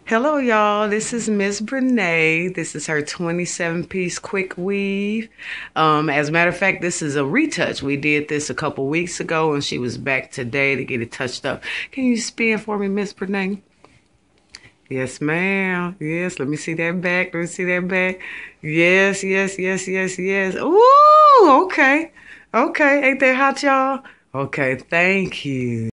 Hello, y'all. This is Miss Brene. This is her 27-piece quick weave. As a matter of fact, this is a retouch. We did this a couple weeks ago, and she was back today to get it touched up. Can you spin for me, Miss Brene? Yes, ma'am. Yes, let me see that back. Let me see that back. Yes, yes, yes, yes, yes. Ooh, okay. Okay, ain't that hot, y'all? Okay, thank you.